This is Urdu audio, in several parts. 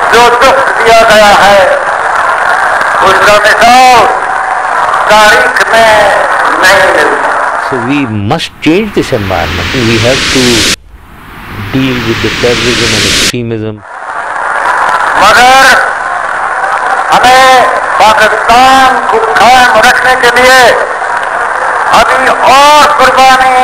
جو دست دیا گیا ہے اس کا مثال تاریخ میں نہیں ملتا. So we must change this environment. We have to deal with the terrorism and extremism. مگر ہمیں پاکستان کو قائم رکھنے کے لیے ابھی اور قربانی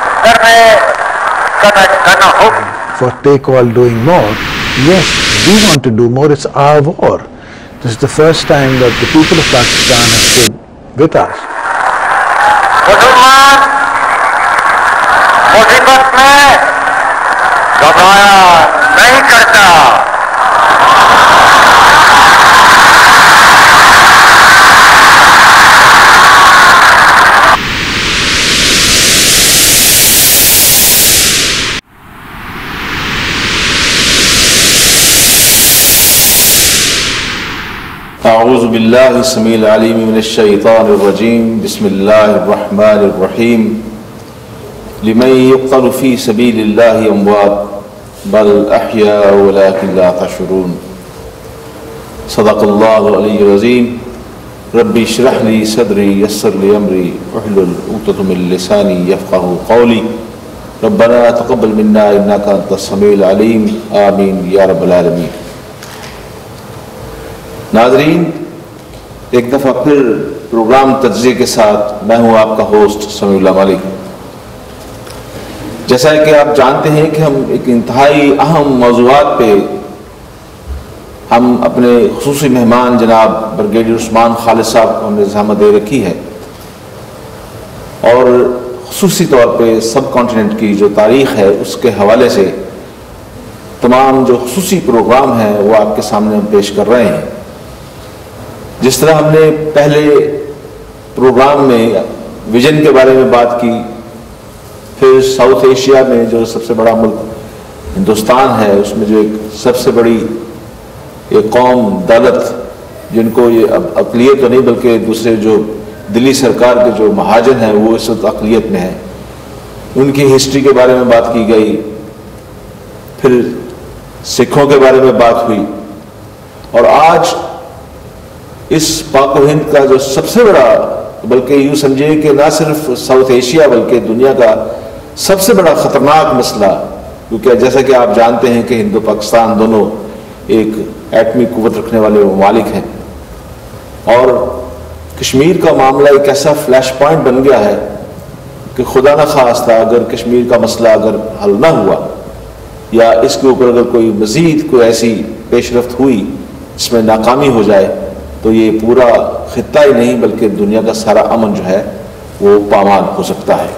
کرنا ہوگی. For take all doing more, yes, we want to do more. It's our war. This is the first time that the people of Pakistan have stood with us. مسلمان مصیبت میں گھبرایا نہیں کرتا. اعوذ باللہ السمیع العلیم من الشیطان الرجیم. بسم اللہ الرحمن الرحیم. لمن یقتل فی سبیل اللہ اموات بل احیاء ولکن لا تشعرون. صدق اللہ العلی العظیم. ربی اشرح لی صدری یسر لی امری واحلل عقدۃ من لسانی یفقہوا قولی. ربنا تقبل منا انک انت السمیع العلیم. آمین یا رب العالمین. ناظرین، ایک دفعہ پھر پروگرام تجزیہ کے ساتھ میں ہوں آپ کا ہوسٹ سمیع اللہ ملک. جیسا کہ آپ جانتے ہیں کہ ہم ایک انتہائی اہم موضوعات پہ ہم اپنے خصوصی مہمان جناب بریگیڈیئر عثمان خالد صاحب کو ہم نے زحمت دے رکھی ہے، اور خصوصی طور پہ سب کانٹیننٹ کی جو تاریخ ہے اس کے حوالے سے تمام جو خصوصی پروگرام ہیں وہ آپ کے سامنے ہم پیش کر رہے ہیں. جس طرح ہم نے پہلے پروگرام میں ویژن کے بارے میں بات کی، پھر ساؤتھ ایشیا میں جو سب سے بڑا ملک ہندوستان ہے اس میں جو ایک سب سے بڑی ایک قوم دولت جن کو یہ اب اقلیت تو نہیں بلکہ دوسرے جو دلی سرکار کے جو مہاجن ہیں وہ اس وقت اقلیت میں ہیں، ان کی ہسٹری کے بارے میں بات کی گئی. پھر سکھوں کے بارے میں بات ہوئی، اور آج اس پاک و ہند کا جو سب سے بڑا، بلکہ یوں سمجھے کہ نہ صرف ساؤتھ ایشیا بلکہ دنیا کا سب سے بڑا خطرناک مسئلہ، کیونکہ جیسا کہ آپ جانتے ہیں کہ ہند و پاکستان دونوں ایک ایٹمی قوت رکھنے والے ممالک ہیں، اور کشمیر کا معاملہ ایک ایسا فلیش پوائنٹ بن گیا ہے کہ خدا نہ خواستہ اگر کشمیر کا مسئلہ اگر حل نہ ہوا یا اس کے اوپر اگر کوئی مزید کوئی ایسی پیش رفت ہوئی جس میں ناکامی ہو جائے تو یہ پورا خطہ ہی نہیں بلکہ دنیا کا سارا امن جو ہے وہ پامال ہو سکتا ہے.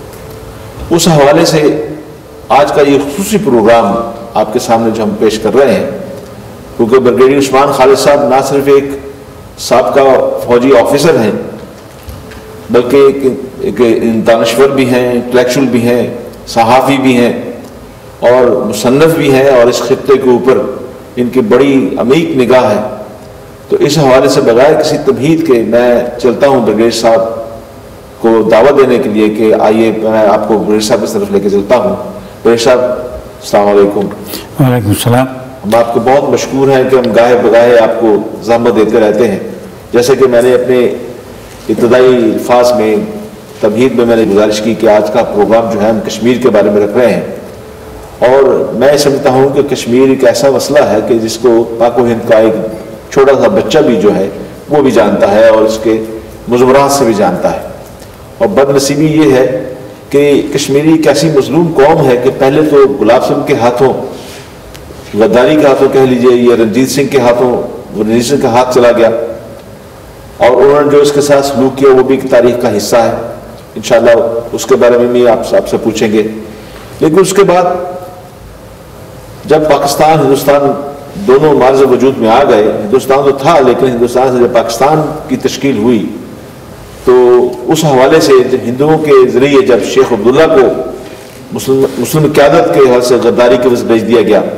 اس حوالے سے آج کا یہ خصوصی پروگرام آپ کے سامنے جو ہم پیش کر رہے ہیں، کیونکہ بریگیڈیئر عثمان خالد صاحب نہ صرف ایک سابقہ فوجی آفیسر ہیں بلکہ ایک دانشور بھی ہیں، انٹلیکچوئل بھی ہیں، صحافی بھی ہیں اور مصنف بھی ہیں، اور اس خطے کے اوپر ان کی بڑی عمیق نگاہ ہے. تو اس حوالے سے بغیر کسی تمہید کے میں چلتا ہوں بریگیڈیئر صاحب کو دعوت دینے کے لیے کہ آئیے میں آپ کو بریگیڈیئر صاحب کی طرف لے کے چلتا ہوں. بریگیڈیئر صاحب السلام علیکم. وعلیکم السلام. ہم آپ کو بہت مشکور ہیں کہ ہم گاہے بگاہے آپ کو زحمت دیتے رہتے ہیں. جیسے کہ میں نے اپنے ابتدائی الفاظ میں تمہید میں نے گزارش کی کہ آج کا پروگرام جو ہے ہم کشمیر کے بارے میں رکھ رہے ہیں، اور میں سمجھتا ہوں کہ کشمیر ایک ایسا مسئلہ ہے کہ جس کو پاک و ہند کا ایک چھوٹا سا بچہ بھی جو ہے وہ بھی جانتا ہے اور اس کے مضمرات سے بھی جانتا ہے. اور بد نصیبی یہ ہے کہ کشمیری ایک ایسی مظلوم قوم ہے کہ پہلے تو گلاب سنگھ کے ہاتھوں، غداری کے ہاتھوں کہہ لیجئے، یا رنجیت سنگھ کے ہاتھوں، رنجیت سنگھ کا ہاتھ چلا گیا، اور انہوں نے جو اس کے ساتھ سلوک کیا وہ بھی ایک تاریخ کا حصہ ہے. انشاءاللہ اس کے بارے میں بھی آپ سے پوچھیں گے. لیکن اس کے بعد جب پاکستان ہندوستان دونوں معرض وجود میں آ گئے، ہندوستان تو تھا لیکن ہندوستان سے جب پاکستان کی تشکیل ہوئی تو اس حوالے سے ہندوؤں کے ذریعے جب شیخ عبداللہ کو مسلم قیادت کے حوالے سے غداری کے وجہ بھیج دیا گیا،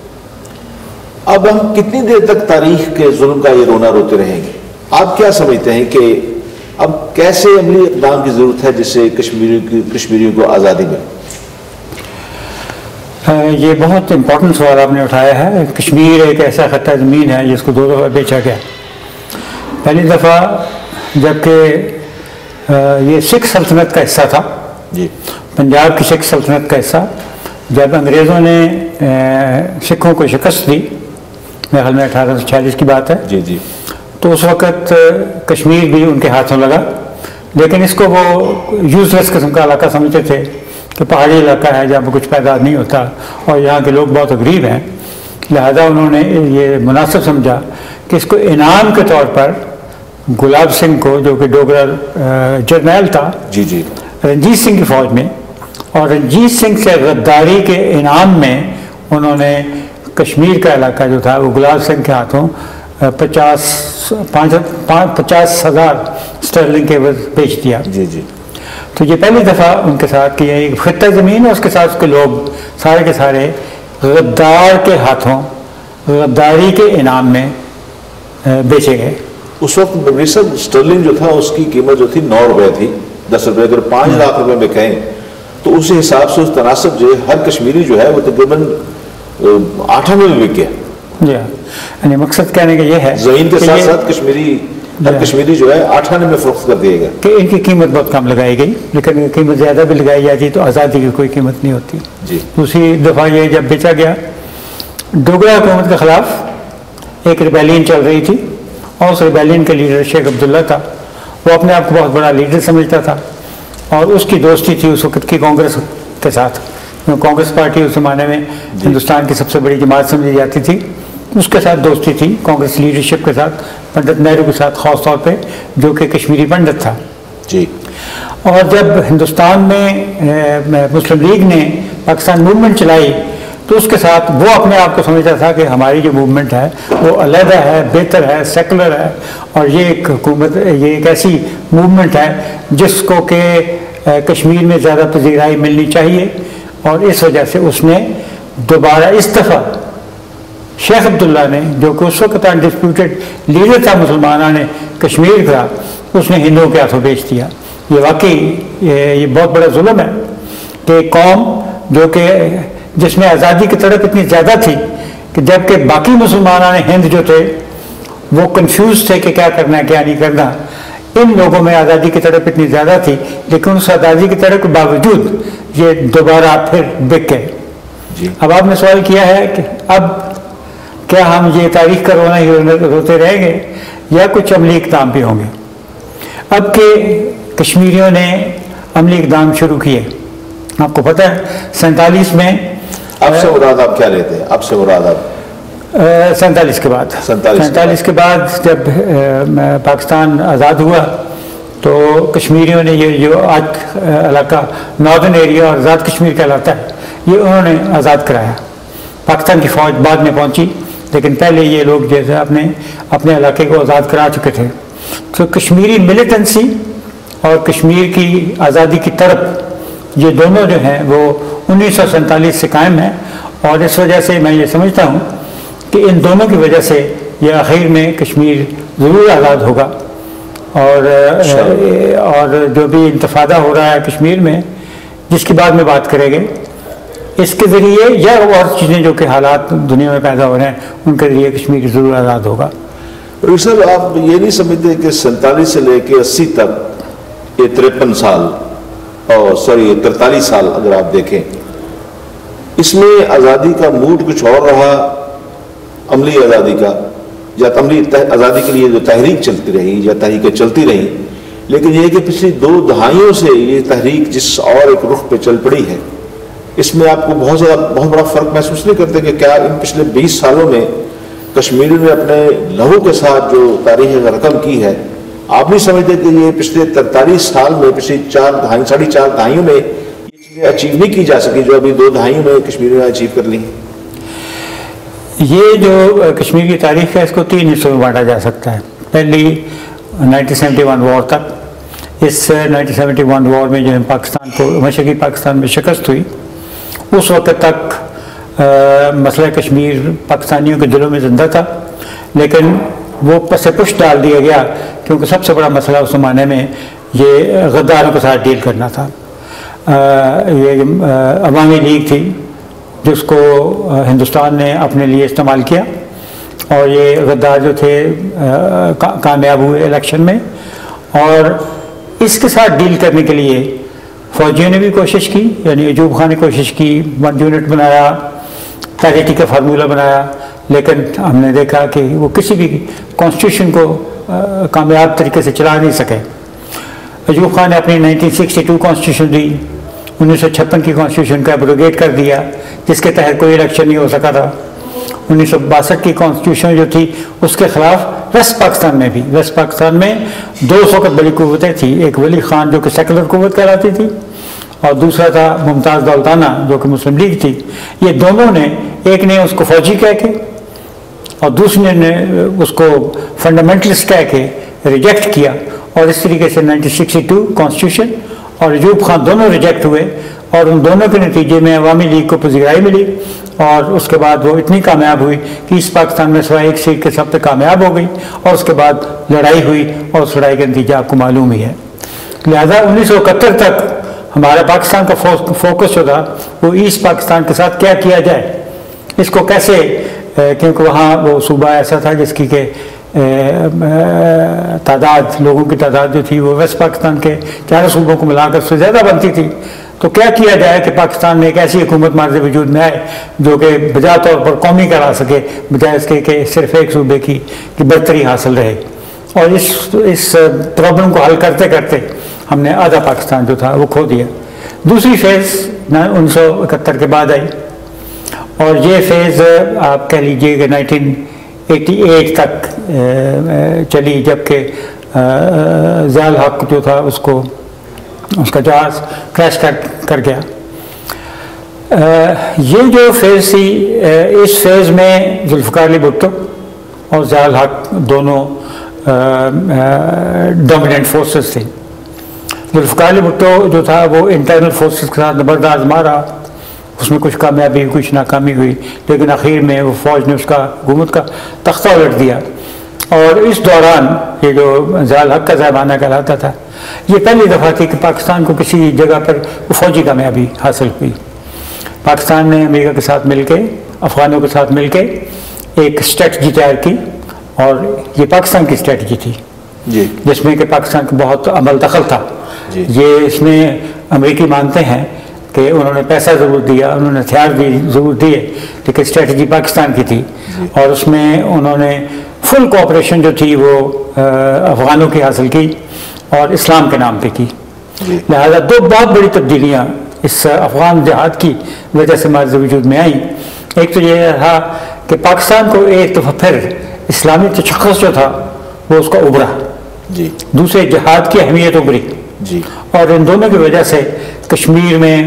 اب ہم کتنی دیر تک تاریخ کے ظلم کا یہ رونا روتے رہیں گے؟ آپ کیا سمجھتے ہیں کہ اب کیسے عملی اقدام کی ضرورت ہے جس سے کشمیریوں کو آزادی ملے؟ یہ بہت امپورٹنٹ سوال آپ نے اٹھایا ہے. کشمیر ایک ایسا خطہ زمین ہے جس کو 2 دفعہ بیچا گیا. پہلی دفعہ جب کہ یہ سکھ سلطنت کا حصہ تھا, جی پنجاب کی سکھ سلطنت کا حصہ, جب انگریزوں نے سکھوں کو شکست دی, میرے خیال میں 1846 کی بات ہے, جی جی, تو اس وقت کشمیر بھی ان کے ہاتھوں لگا. لیکن اس کو وہ یوزلیس قسم کا علاقہ سمجھتے تھے کہ پہاڑی علاقہ ہے جہاں پہ کچھ پیدا نہیں ہوتا اور یہاں کے لوگ بہت غریب ہیں. لہذا انہوں نے یہ مناسب سمجھا کہ اس کو انعام کے طور پر گلاب سنگھ کو, جو کہ ڈوگرا جرنیل تھا جی جی, رنجیت سنگھ کی فوج میں, اور رنجیت سنگھ سے غداری کے انعام میں انہوں نے کشمیر کا علاقہ جو تھا وہ گلاب سنگھ کے ہاتھوں 50,000 اسٹرلنگ کے عوض بیچ دیا. جی جی. تو یہ پہلی دفعہ ان کے ساتھ کہ یہ خطہ زمین ہے, اس کے ساتھ اس کے لوگ سارے کے سارے غدار کے ہاتھوں غداری کے انعام میں بیچے گئے. اس وقت صاحب اسٹرلنگ جو تھا اس کی قیمت جو تھی 9 روپے تھی. 10 روپے اگر 5 لاکھ روپے میں کہیں تو اس حساب سے اس تناسب جو ہے ہر کشمیری جو ہے وہ تقریباً 8 میں بک گیا. جی, یعنی مقصد کہنے کا یہ ہے زمین کے ساتھ ساتھ کشمیری جو ہے 8 آنے میں فروخت کر دیا گیا کہ ان کی قیمت بہت کم لگائی گئی, لیکن قیمت زیادہ بھی لگائی جاتی تو آزادی کی کوئی قیمت نہیں ہوتی. جی. دوسری دفعہ یہ جب بیچا گیا, ڈوگرا حکومت کے خلاف ایک ریبیلین چل رہی تھی, اور اس ریبیلین کے لیڈر شیخ عبداللہ تھا. وہ اپنے آپ کو بہت بڑا لیڈر سمجھتا تھا, اور اس کی دوستی تھی اس وقت کی کانگریس کے ساتھ. کانگریس پارٹی اس زمانے میں ہندوستان کی سب سے بڑی جماعت سمجھی جاتی تھی. اس کے ساتھ دوستی تھی کانگریس لیڈرشپ کے ساتھ, پنڈت نہرو کے ساتھ خاص طور پہ, جو کہ کشمیری پنڈت تھا. جی. اور جب ہندوستان میں مسلم لیگ نے پاکستان موومنٹ چلائی تو اس کے ساتھ وہ اپنے آپ کو سمجھتا تھا کہ ہماری جو موومنٹ ہے وہ علیحدہ ہے, بہتر ہے, سیکولر ہے, اور یہ ایک حکومت, یہ ایک ایسی موومنٹ ہے جس کو کہ کشمیر میں زیادہ پذیرائی ملنی چاہیے. اور اس وجہ سے اس نے دوبارہ اس دفعہ شیخ عبداللہ نے, جو کہ اس وقت انڈسپیوٹڈ لیڈر تھا مسلمانوں نے کشمیر کا, اس نے ہندوؤں کے ہاتھوں بیچ دیا. یہ واقعی یہ بہت بڑا ظلم ہے کہ قوم جو کہ جس میں آزادی کی طرف اتنی زیادہ تھی کہ جب کہ باقی مسلمانوں نے ہند جو تھے وہ کنفیوز تھے کہ کیا کرنا ہے کیا نہیں کرنا, ان لوگوں میں آزادی کی طرف اتنی زیادہ تھی, لیکن اس آزادی کی طرف کے باوجود یہ دوبارہ پھر بک گئے. جی. اب آپ نے سوال کیا ہے کہ اب کیا ہم یہ تاریخ کا رونا ہی روتے رہیں گے یا کچھ عملی اقدام بھی ہوں گے. اب کہ کشمیریوں نے عملی اقدام شروع کیے, آپ کو پتہ ہے 47 میں, اب سے مراد آپ کیا لیتے ہیں؟ اب سے مراد آپ 47 کے بعد 47 کے بعد جب پاکستان آزاد ہوا تو کشمیریوں نے یہ جو آج علاقہ ناردرن ایریا اور آزاد کشمیر کہلاتا ہے یہ انہوں نے آزاد کرایا. پاکستان کی فوج بعد میں پہنچی, لیکن پہلے یہ لوگ جیسے اپنے علاقے کو آزاد کرا چکے تھے. تو کشمیری ملیٹنسی اور کشمیر کی آزادی کی طرف یہ دونوں جو ہیں وہ 1947 سے قائم ہیں, اور اس وجہ سے میں یہ سمجھتا ہوں کہ ان دونوں کی وجہ سے یہ آخر میں کشمیر ضرور آزاد ہوگا. اور جو بھی انتفاضہ ہو رہا ہے کشمیر میں, جس کی بعد میں بات کریں گے, اس کے ذریعے یا اور چیزیں جو کہ حالات دنیا میں پیدا ہو رہے ہیں ان کے ذریعے کشمیر ضرور آزاد ہوگا. صاحب آپ یہ نہیں سمجھتے کہ 47 سے لے کے 80 تک یہ 53 سال اور 43 سال اگر آپ دیکھیں, اس میں آزادی کا موڈ کچھ اور رہا, عملی آزادی کا, یا عملی آزادی کے لیے جو تحریک چلتی رہی یا تحریکیں چلتی رہیں, لیکن یہ کہ پچھلی 2 دہائیوں سے یہ تحریک جس اور ایک رخ پہ چل پڑی ہے, اس میں آپ کو بہت بڑا فرق محسوس نہیں کرتے کہ کیا ان پچھلے 20 سالوں میں کشمیریوں نے اپنے لہو کے ساتھ جو تاریخ رقم کی ہے, آپ نہیں سمجھتے کہ یہ پچھلے 43 سال میں, پچھلی 4.5 دہائیوں میں یہ چیزیں اچیو نہیں کی جا سکی جو ابھی 2 دہائیوں میں کشمیریوں نے اچیو کر لی؟ یہ جو کشمیر کی تاریخ ہے اس کو 3 حصوں میں بانٹا جا سکتا ہے. پہلی 1971 وار تک, اس 1971 وار میں جو ہے پاکستان کو, مشرقی پاکستان میں شکست ہوئی, اس وقت تک مسئلہ کشمیر پاکستانیوں کے دلوں میں زندہ تھا, لیکن وہ پس پش ڈال دیا گیا کیونکہ سب سے بڑا مسئلہ اس زمانے میں یہ غداروں کے ساتھ ڈیل کرنا تھا. یہ عوامی لیگ تھی جس کو ہندوستان نے اپنے لیے استعمال کیا، اور یہ غدار جو تھے کامیاب ہوئے الیکشن میں، اور اس کے ساتھ ڈیل کرنے کے لیے فوجیوں نے بھی کوشش کی، یعنی ایوب خان نے کوشش کی، 1 یونٹ بنایا، پیریٹی کا فارمولہ بنایا، لیکن ہم نے دیکھا کہ وہ کسی بھی کانسٹیٹیوشن کو کامیاب طریقے سے چلا نہیں سکے۔ ایوب خان نے اپنی 1962 کانسٹیٹیوشن دی، 1956 کی کانسٹیٹیوشن کا ایبروگیٹ کر دیا، جس کے تحت کوئی الیکشن نہیں ہو سکا تھا۔ 1962 کی کانسٹیٹیوشن جو تھی اس کے خلاف ویسٹ پاکستان میں بھی، ویسٹ پاکستان میں 2 وقت بڑی قوتیں تھیں، ایک ولی خان جو کہ سیکولر قوت کہلاتی تھی، اور دوسرا تھا ممتاز دولتانہ جو کہ مسلم لیگ تھی۔ یہ دونوں نے، ایک نے اس کو فوجی کہہ کے اور دوسرے نے اس کو فنڈامنٹلسٹ کہہ کے ریجیکٹ کیا، اور اس طریقے سے 1962 کانسٹیٹیوشن اور ایوب خان دونوں ریجیکٹ ہوئے، اور ان دونوں کے نتیجے میں عوامی لیگ کو پذیرائی ملی، اور اس کے بعد وہ اتنی کامیاب ہوئی کہ ایسٹ پاکستان میں سوائے ایک سیٹ کے سب پہ کامیاب ہو گئی، اور اس کے بعد لڑائی ہوئی، اور اس لڑائی کا نتیجہ آپ کو معلوم ہی ہے۔ لہذا 1971 تک ہمارا پاکستان کا فوکس جو تھا وہ ایسٹ پاکستان کے ساتھ کیا کیا جائے، اس کو کیسے، کیونکہ وہاں وہ صوبہ ایسا تھا جس کی کہ تعداد، لوگوں کی تعداد جو تھی وہ ویسٹ پاکستان کے 4 صوبوں کو ملا کر سے زیادہ بنتی تھی، تو کیا کیا جائے کہ پاکستان میں ایک ایسی حکومت مارز وجود میں آئے جو کہ بجا طور پر قومی کرا سکے، بجائے اس کے کہ صرف ایک صوبے کی برتری حاصل رہے۔ اور اس پرابلم کو حل کرتے کرتے ہم نے آدھا پاکستان جو تھا وہ کھو دیا۔ دوسری فیز 1971 کے بعد آئی، اور یہ فیز آپ کہہ لیجئے کہ 1988 تک چلی، جبکہ ضیاء الحق جو تھا اس کا جہاز کریش کر گیا۔ یہ جو فیز تھی، اس فیز میں ذوالفقار علی بھٹو اور ضیاء الحق دونوں ڈومیننٹ فورسز تھے۔ ذوالفقار علی بھٹو جو تھا وہ انٹرنل فورسز کے ساتھ زبردست آزما رہا، اس میں کچھ کامیابی ہوئی، کچھ ناکامی ہوئی، لیکن آخر میں وہ فوج نے اس کا حکومت کا تختہ الٹ دیا۔ اور اس دوران یہ جو ضیاء الحق کا زمانہ کہلاتا تھا، یہ پہلی دفعہ تھی کہ پاکستان کو کسی جگہ پر فوجی کامیابی حاصل ہوئی۔ پاکستان نے امریکہ کے ساتھ مل کے، افغانوں کے ساتھ مل کے ایک اسٹریٹجی تیار کی، اور یہ پاکستان کی اسٹریٹجی تھی جس میں کہ پاکستان کا بہت عمل دخل تھا۔ یہ اس میں امریکی مانتے ہیں کہ انہوں نے پیسہ ضرور دیا، انہوں نے ہتھیار بھی ضرور دیے، لیکن اسٹریٹجی پاکستان کی تھی، اور اس میں انہوں نے فل کوآپریشن جو تھی وہ افغانوں کی حاصل کی اور اسلام کے نام پہ کی۔ لہذا 2 بہت بڑی تبدیلیاں اس افغان جہاد کی وجہ سے مارز وجود میں آئیں۔ ایک تو یہ رہا کہ پاکستان کو ایک دفعہ پھر اسلامی تشخص جو تھا وہ اس کا ابھرا، دوسرے جہاد کی اہمیت ابھری، اور ان دونوں کی وجہ سے کشمیر میں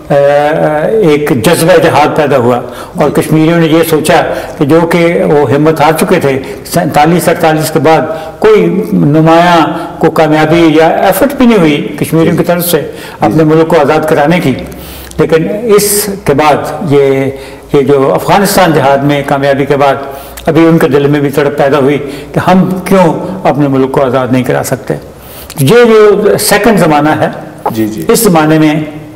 ایک جذبہ جہاد پیدا ہوا، اور کشمیریوں نے یہ سوچا کہ جو کہ وہ ہمت ہار چکے تھے 47-48 کے بعد، کوئی نمایاں کو کامیابی یا ایفرٹ بھی نہیں ہوئی کشمیریوں کی طرف سے اپنے ملک کو آزاد کرانے کی، لیکن اس کے بعد یہ جو افغانستان جہاد میں کامیابی کے بعد ابھی ان کے دل میں بھی تڑپ پیدا ہوئی کہ ہم کیوں اپنے ملک کو آزاد نہیں کرا سکتے۔ یہ جو سیکنڈ زمانہ ہے، اس زمانے میں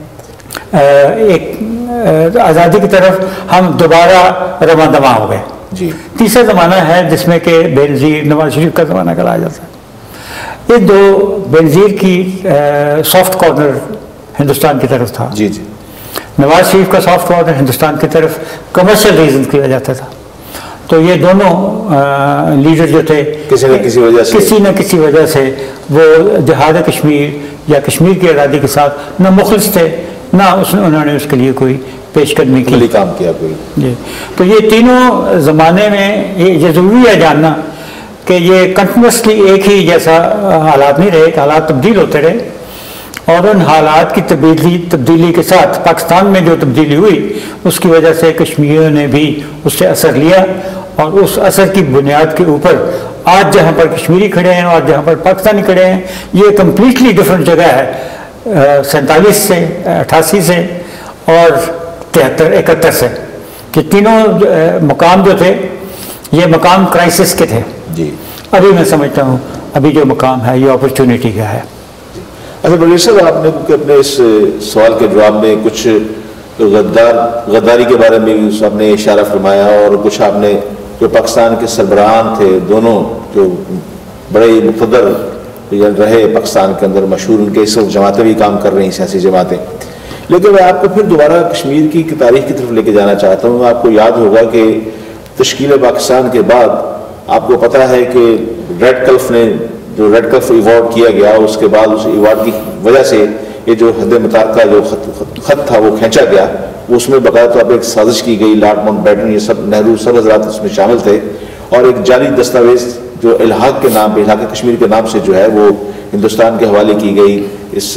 ایک آزادی کی طرف ہم دوبارہ رواں دواں ہو گئے۔ تیسرا زمانہ ہے جس میں کہ بے نظیر نواز شریف کا زمانہ کہا جاتا ہے۔ یہ 2 بے نظیر کی سافٹ کارنر ہندوستان کی طرف تھا، نواز شریف کا سافٹ کارنر ہندوستان کی طرف کمرشل ریزن کیا جاتا تھا۔ تو یہ دونوں لیڈر جو تھے کسی نہ کسی وجہ سے وہ جہاد کشمیر یا کشمیر کی آزادی کے ساتھ نہ مخلص تھے، نہ انہوں نے اس کے لیے کوئی پیش قدمی کی، کام کیا کوئی۔ تو یہ تینوں زمانے میں یہ ضروری ہے جاننا کہ یہ کنٹینیوسلی ایک ہی جیسا حالات نہیں رہے، حالات تبدیل ہوتے رہے، اور ان حالات کی تبدیلی کے ساتھ پاکستان میں جو تبدیلی ہوئی اس کی وجہ سے کشمیریوں نے بھی اس سے اثر لیا، اور اس اثر کی بنیاد کے اوپر آج جہاں پر کشمیری کھڑے ہیں اور جہاں پر پاکستانی کھڑے ہیں، یہ کمپلیٹلی ڈفرینٹ جگہ ہے 47 سے 88 سے اور 73 71 سے، کہ تینوں مقام جو تھے یہ مقام کرائسس کے تھے۔ ابھی میں سمجھتا ہوں ابھی جو مقام ہے یہ اپرچونٹی کا ہے۔ اچھا بلیر صاحب، آپ نے اپنے اس سوال کے جواب میں کچھ تو غداری کے بارے میں بھی آپ نے اشارہ فرمایا، اور کچھ آپ نے جو پاکستان کے سربراہان تھے دونوں جو بڑے مقتدر رہے پاکستان کے اندر، مشہور ان کے اس وقت جماعتیں بھی کام کر رہی ہیں، سیاسی جماعتیں. لیکن میں آپ کو پھر دوبارہ کشمیر کی تاریخ کی طرف لے کے جانا چاہتا ہوں. آپ کو یاد ہوگا کہ تشکیل پاکستان کے بعد آپ کو پتہ ہے کہ ریڈ کلف نے جو ریڈ کلف ایوارڈ کیا گیا، اس کے بعد اس ایوارڈ کی وجہ سے یہ جو حد متارکہ جو خط تھا وہ کھینچا گیا. اس میں باقاعدہ طور پہ ایک سازش کی گئی، لارڈ ماؤنٹ بیٹن، یہ سب نہرو، سب حضرات اس میں شامل تھے، اور ایک جعلی دستاویز جو الحاق کے نام پہ، الحاق کشمیر کے نام سے جو ہے وہ ہندوستان کے حوالے کی گئی اس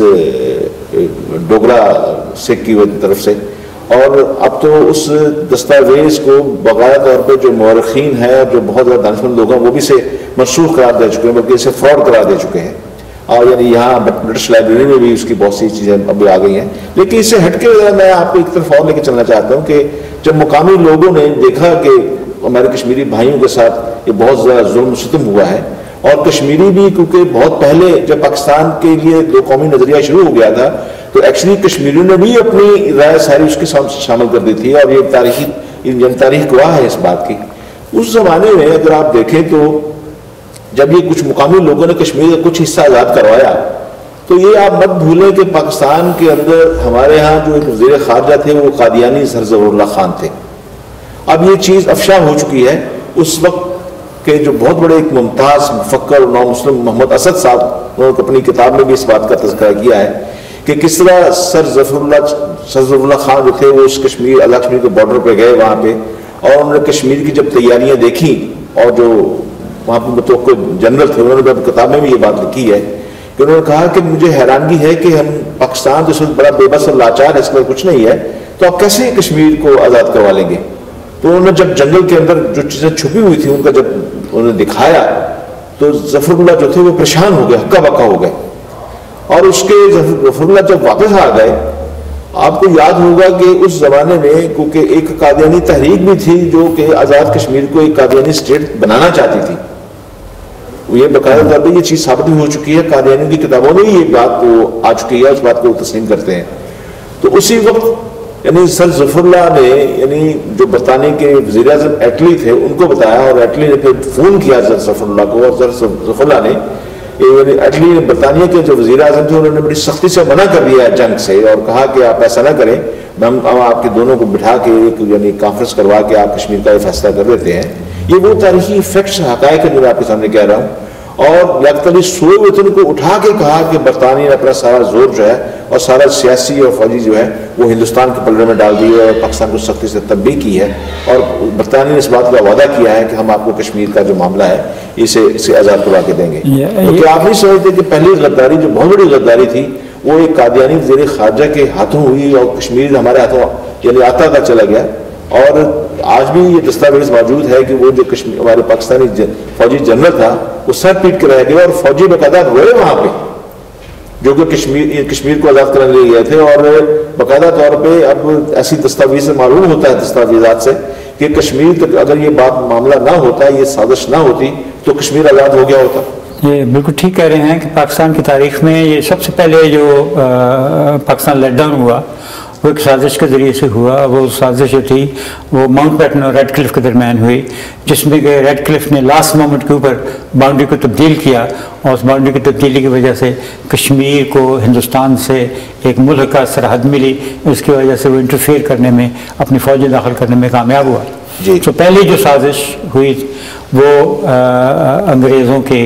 ڈوگرا سکھ کی طرف سے. اور اب تو اس دستاویز کو باقاعدہ طور پہ جو مورخین ہیں اور جو بہت زیادہ دانشمند لوگ ہیں وہ بھی اسے منسوخ قرار دے چکے ہیں، بلکہ اسے فراڈ قرار دے چکے ہیں. اور یعنی یہاں برٹش لائبریری میں بھی اس کی بہت سی چیزیں ابھی آ گئی ہیں. لیکن اس سے ہٹ کے میں آپ کو ایک طرف اور لے کے چلنا چاہتا ہوں کہ جب مقامی لوگوں نے دیکھا کہ ہمارے کشمیری بھائیوں کے ساتھ یہ بہت زیادہ ظلم و ستم ہوا ہے، اور کشمیری بھی کیونکہ بہت پہلے جب پاکستان کے لیے دو قومی نظریہ شروع ہو گیا تھا تو ایکچولی کشمیریوں نے بھی اپنی رائے ساری اس کے ساتھ شامل کر دی تھی، اور یہ تاریخ گواہ ہے اس بات کی. اس زمانے میں اگر آپ دیکھیں تو جب یہ کچھ مقامی لوگوں نے کشمیر کا کچھ حصہ آزاد کروایا تو یہ آپ مت بھولیں کہ پاکستان کے اندر ہمارے ہاں جو ایک وزیر خارجہ تھے وہ قادیانی سر ظفر اللہ خان تھے. اب یہ چیز افشا ہو چکی ہے. اس وقت کے جو بہت بڑے ایک ممتاز مفکر اور نو مسلم محمد اسد صاحب، انہوں نے اپنی کتاب میں بھی اس بات کا تذکرہ کیا ہے کہ کس طرح سر ظفر اللہ خان جو تھے وہ اس کشمیر اللہ کشمیر کے بارڈر پہ گئے وہاں پہ، اور انہوں نے کشمیر کی جب تیاریاں دیکھیں، اور جو وہاں پہ متوقع جنرل تھے انہوں نے بھی کتاب میں بھی یہ بات لکھی ہے کہ انہوں نے کہا کہ مجھے حیرانگی ہے کہ ہم پاکستان جو بڑا بے بس اور لاچار ہے، اس میں کچھ نہیں ہے، تو آپ کیسے کشمیر کو آزاد کروا لیں گے. تو انہوں نے جب جنگل کے اندر جو چیزیں چھپی ہوئی تھیں ان کا جب انہوں نے دکھایا تو ظفر اللہ جو تھے وہ پریشان ہو گئے، ہکا بکا ہو گئے. اور اس کے ظفر اللہ جب واپس آ گئے، آپ کو یاد ہوگا کہ اس زمانے میں کیونکہ ایک قادیانی تحریک بھی تھی جو کہ آزاد کشمیر کو ایک قادیانی اسٹیٹ بنانا چاہتی تھی. یہ باقاعدہ طور پہ یہ چیز ثابت ہو چکی ہے، قادیانیوں کی کتابوں میں یہ بات وہ آ چکی ہے، اس بات کو تسلیم کرتے ہیں. تو اسی وقت یعنی سر ظفر اللہ نے یعنی جو برطانیہ کے وزیر اعظم ایٹلی تھے ان کو بتایا، اور ایٹلی نے پھر فون کیا سر ظفر اللہ کو، اور سر ظفر اللہ نے یعنی ایٹلی نے برطانیہ کے جو وزیر اعظم تھے انہوں نے بڑی سختی سے منع کر دیا جنگ سے، اور کہا کہ آپ ایسا نہ کریں، ہم آپ کے دونوں کو بٹھا کے ایک یعنی کانفرنس کروا کے آپ کشمیر کا یہ فیصلہ کر لیتے ہیں. یہ وہ تاریخی فیکٹس حقائق ہے جو میں آپ کے سامنے کہہ رہا ہوں. اور لیاقت علی سوئے ہوئے تھے ان کو اٹھا کے کہا کہ برطانیہ نے اپنا سارا زور جو ہے اور سارا سیاسی اور فوجی جو ہے وہ ہندوستان کے پلڑے میں ڈال دی ہے، اور پاکستان کو سختی سے تنبیہ کی ہے، اور برطانیہ نے اس بات کا وعدہ کیا ہے کہ ہم آپ کو کشمیر کا جو معاملہ ہے اسے آزاد کروا کے دیں گے. کیونکہ آپ نہیں سمجھتے کہ پہلی غداری جو بہت بڑی غداری تھی وہ ایک قادیانی وزیر خارجہ کے ہاتھوں ہوئی، اور کشمیر ہمارے ہاتھوں یعنی آتا چلا گیا. اور آج بھی یہ دستاویز موجود ہے کہ وہ جو کشمیر ہمارے پاکستانی فوجی جنرل تھا وہ سر پیٹ کے رہ گئے، اور فوجی باقاعدہ روئے وہاں پہ جو کہ کشمیر کو آزاد کرنے لے گئے تھے. اور باقاعدہ طور پہ اب ایسی دستاویز سے معلوم ہوتا ہے دستاویزات سے کہ کشمیر تک اگر یہ بات معاملہ نہ ہوتا، یہ سازش نہ ہوتی تو کشمیر آزاد ہو گیا ہوتا. یہ بالکل ٹھیک کہہ رہے ہیں کہ پاکستان کی تاریخ میں یہ سب سے پہلے جو پاکستان لیٹ ڈاؤن ہوا وہ ایک سازش کے ذریعے سے ہوا. وہ سازش جو تھی وہ ماؤنٹ بیٹن اور ریڈ کلف کے درمیان ہوئی، جس میں کہ ریڈ کلف نے لاسٹ مومنٹ کے اوپر باؤنڈری کو تبدیل کیا، اور اس باؤنڈری کی تبدیلی کی وجہ سے کشمیر کو ہندوستان سے ایک ملحقہ سرحد ملی، اس کی وجہ سے وہ انٹرفیئر کرنے میں، اپنی فوجیں داخل کرنے میں کامیاب ہوا. تو پہلی جو سازش ہوئی وہ انگریزوں کے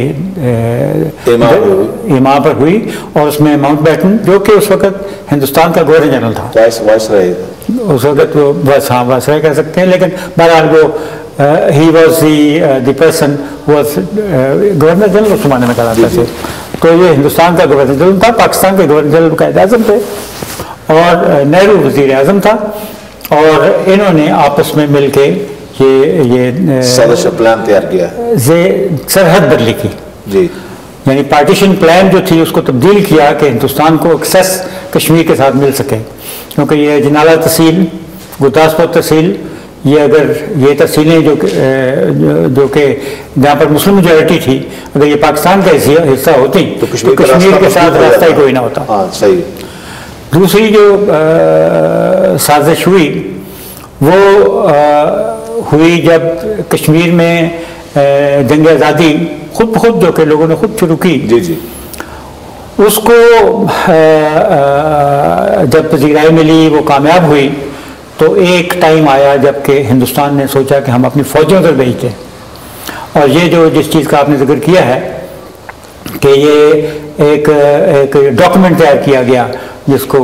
ایما پر ہوئی، اور اس میں ماؤنٹ بیٹن جو کہ اس وقت ہندوستان کا گورنر جنرل تھا، اس وقت وہ وائسرائے کہہ سکتے ہیں، لیکن بہرحال وہ ہی was the person was governor general اس زمانے میں کہا جاتا تھا. تو یہ ہندوستان کا گورنر جنرل تھا، پاکستان کے گورنر جنرل قائد اعظم تھے، اور نہرو وزیر اعظم تھا. اور انہوں نے آپس میں مل کے یہ پلان تیار کیا، سرحد بدلی کی، یعنی پارٹیشن پلان جو تھی اس کو تبدیل کیا کہ ہندوستان کو ایکسیس کشمیر کے ساتھ مل سکے. کیونکہ یہ جنالہ تحصیل، گرداسپور تحصیل، یہ اگر یہ تحصیلیں جو کہ جہاں پر مسلم میجورٹی تھی، اگر یہ پاکستان کا حصہ ہوتی تو کشمیر کے ساتھ راستہ ہی کوئی نہ ہوتا. دوسری جو سازش ہوئی وہ ہوئی جب کشمیر میں جنگ آزادی خود بخود جو کہ لوگوں نے خود شروع کی، جی جی، اس کو جب پذیرائی ملی، وہ کامیاب ہوئی، تو ایک ٹائم آیا جب کہ ہندوستان نے سوچا کہ ہم اپنی فوجوں کو بھیجتے ہیں. اور یہ جو جس چیز کا آپ نے ذکر کیا ہے کہ یہ ایک ڈاکومنٹ تیار کیا گیا جس کو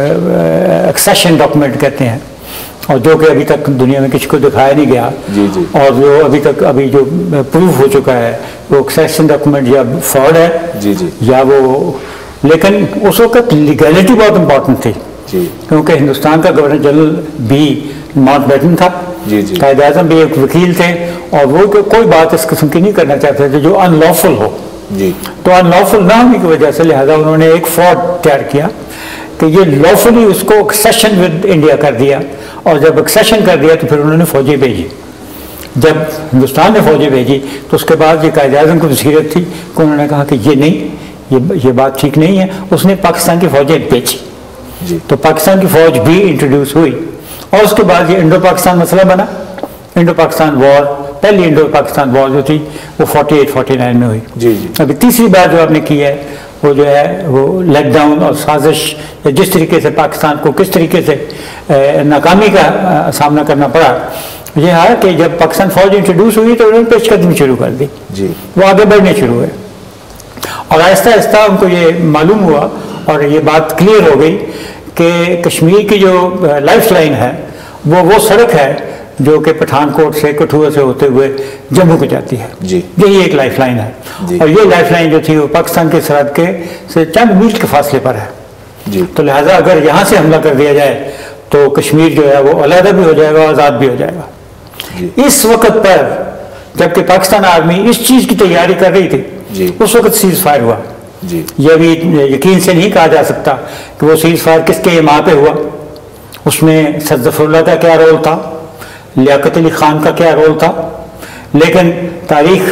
ایکسیشن ڈاکومنٹ کہتے ہیں، اور جو کہ ابھی تک دنیا میں کسی کو دکھایا نہیں گیا، جی جی، اور جو ابھی جو پروف ہو چکا ہے وہ ایکسیشن ڈاکومنٹ یا فراڈ ہے، جی جی، یا وہ، لیکن اس وقت لیگیلٹی بہت امپورٹنٹ تھی، جی، کیونکہ ہندوستان کا گورنر جنرل بھی ماؤنٹ بیٹن تھا، جی جی، قائد اعظم بھی ایک وکیل تھے، اور وہ کوئی بات اس قسم کی نہیں کرنا چاہتے تھے جو ان لافل ہو. جی، تو ان لافل نہ ہونے کی وجہ سے لہذا انہوں نے ایک فراڈ تیار کیا کہ یہ لافلی اس کو ایکسیشن ود انڈیا کر دیا، اور جب ایکسیشن کر دیا تو پھر انہوں نے فوجیں بھیجی. جب ہندوستان نے فوجیں بھیجی تو اس کے بعد یہ قائد اعظم کو بصیرت تھی کہ انہوں نے کہا کہ یہ نہیں، یہ بات ٹھیک نہیں ہے. اس نے پاکستان کی فوجیں بھیجی، جی، تو پاکستان کی فوج بھی انٹروڈیوس ہوئی، اور اس کے بعد یہ انڈو پاکستان مسئلہ بنا. انڈو پاکستان وار، پہلی انڈو پاکستان وار جو تھی وہ 48-49 میں ہوئی. جی جی، ابھی تیسری بات جو آپ نے کی ہے وہ جو ہے وہ لیٹ ڈاؤن اور سازش، جس طریقے سے پاکستان کو کس طریقے سے ناکامی کا سامنا کرنا پڑا، یہ ہے کہ جب پاکستان فوج انٹروڈیوس ہوئی تو انہوں نے پیش قدمی شروع کر دی، جی، وہ آگے بڑھنے شروع ہوئے، اور آہستہ آہستہ ان کو یہ معلوم ہوا اور یہ بات کلیئر ہو گئی کہ کشمیر کی جو لائف لائن ہے وہ سڑک ہے جو کہ پٹھان کوٹ سے کٹھوعہ سے ہوتے ہوئے جموں کو جاتی ہے. جی، یہی ایک لائف لائن ہے، جی، اور یہ لائف لائن جو تھی وہ پاکستان کے سرحد کے سے چند میل کے فاصلے پر ہے. جی، تو لہٰذا اگر یہاں سے حملہ کر دیا جائے تو کشمیر جو ہے وہ علیحدہ بھی ہو جائے گا، آزاد بھی ہو جائے گا. جی، اس وقت پر جبکہ پاکستان آرمی اس چیز کی تیاری کر رہی تھی، جی، اس وقت سیز فائر ہوا. جی، یہ بھی یقین سے نہیں کہا جا سکتا کہ وہ سیز فائر کس کے ماں پہ ہوا، اس میں سر ظفر اللہ کا کیا رول تھا، لیاقت علی خان کا کیا رول تھا، لیکن تاریخ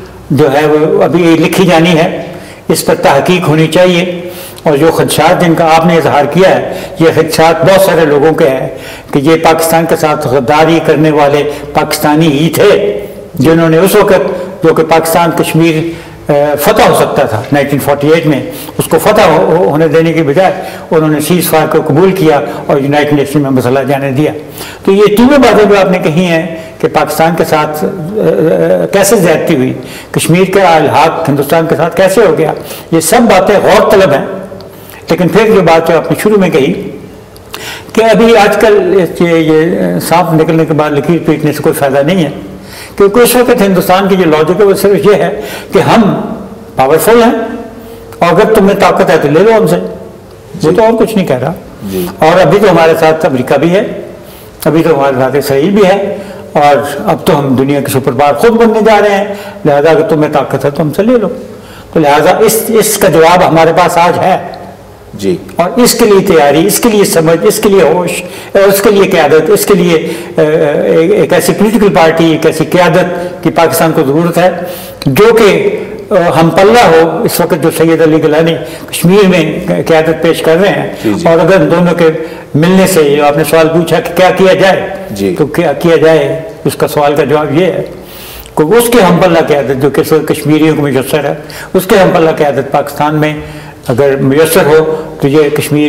جو ہے وہ ابھی لکھی جانی ہے، اس پر تحقیق ہونی چاہیے. اور جو خدشات جن کا آپ نے اظہار کیا ہے، یہ خدشات بہت سارے لوگوں کے ہیں کہ یہ پاکستان کے ساتھ غداری کرنے والے پاکستانی ہی تھے جنہوں نے اس وقت جو کہ پاکستان کشمیر فتح ہو سکتا تھا 1948 میں، اس کو فتح ہونے دینے کی بجائے انہوں نے سیز فائر کو قبول کیا اور یونائٹڈ نیشن میں مسئلہ جانے دیا. تو یہ تینوں باتیں جو آپ نے کہی ہیں کہ پاکستان کے ساتھ کیسے زیادتی ہوئی، کشمیر کا الحاق ہندوستان کے ساتھ کیسے ہو گیا، یہ سب باتیں غور طلب ہیں. لیکن پھر جو بات جو آپ نے شروع میں کہی کہ ابھی آج کل یہ سانپ نکلنے کے بعد لکیر پیٹنے سے کوئی فائدہ نہیں ہے، کیونکہ اس وقت ہندوستان کی جو لاجک ہے وہ صرف یہ ہے کہ ہم پاورفل ہیں اور اگر تمہیں طاقت ہے تو لے لو ہم سے. وہ تو اور کچھ نہیں کہہ رہا. اور ابھی تو ہمارے ساتھ امریکہ بھی ہے، ابھی تو ہمارے ساتھ اسرائیل بھی ہے، اور اب تو ہم دنیا کے سپر پاور خود بننے جا رہے ہیں، لہذا اگر تمہیں طاقت ہے تو ہم سے لے لو. تو لہذا اس کا جواب ہمارے پاس آج ہے، جی، اور اس کے لیے تیاری، اس کے لیے سمجھ، اس کے لیے ہوش، اس کے لیے قیادت، اس کے لیے ایک ایسی پولیٹیکل پارٹی، ایک ایسی قیادت کی پاکستان کو ضرورت ہے جو کہ ہم پلہ ہو. اس وقت جو سید علی گیلانی کشمیر میں قیادت پیش کر رہے ہیں، اور اگر دونوں کے ملنے سے آپ نے سوال پوچھا کہ کیا کیا جائے، تو کیا کیا جائے، اس کا سوال کا جواب یہ ہے کہ اس کے ہم پلہ قیادت جو کہ کشمیریوں کو میسر ہے، اس کے ہم پلہ قیادت پاکستان میں اگر میسر ہو تو یہ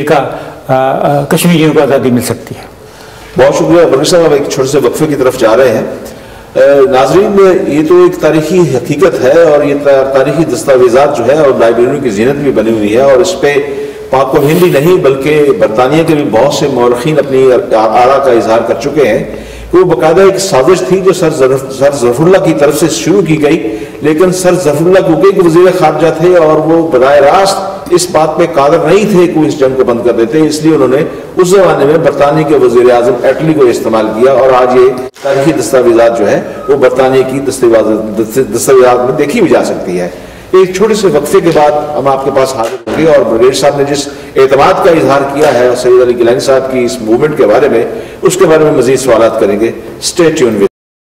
کشمیریوں کو آزادی مل سکتی ہے. بہت شکریہ برگر صاحب. ہم ایک چھوٹے سے وقفے کی طرف جا رہے ہیں. ناظرین، یہ تو ایک تاریخی حقیقت ہے اور یہ تاریخی دستاویزات جو ہے اور لائبریریوں کی زینت بھی بنی ہوئی ہے، اور اس پہ پاک و ہند ہی نہیں بلکہ برطانیہ کے بھی بہت سے مورخین اپنی آراء کا اظہار کر چکے ہیں کہ وہ باقاعدہ ایک سازش تھی جو سر ظفر اللہ کی طرف سے شروع کی گئی، لیکن سر ظفر اللہ کیونکہ کہ وزیر خارجہ تھے اور وہ براہ راست اس بات پہ قادر نہیں تھے کہ وہ اس جنگ کو بند کر دیتے، اس لیے انہوں نے اس زمانے میں برطانیہ کے وزیر اعظم ایٹلی کو استعمال کیا، اور آج یہ تاریخی دستاویزات جو ہے وہ برطانیہ کی دستاویزات میں دیکھی بھی جا سکتی ہے. ایک چھوٹے سے وقفے کے بعد ہم آپ کے پاس حاضر ہوں گے، اور بریگیڈ صاحب نے جس اعتماد کا اظہار کیا ہے سید علی گیلانی صاحب کی اس موومنٹ کے بارے میں، اس کے بارے میں مزید سوالات کریں گے. Stay tune.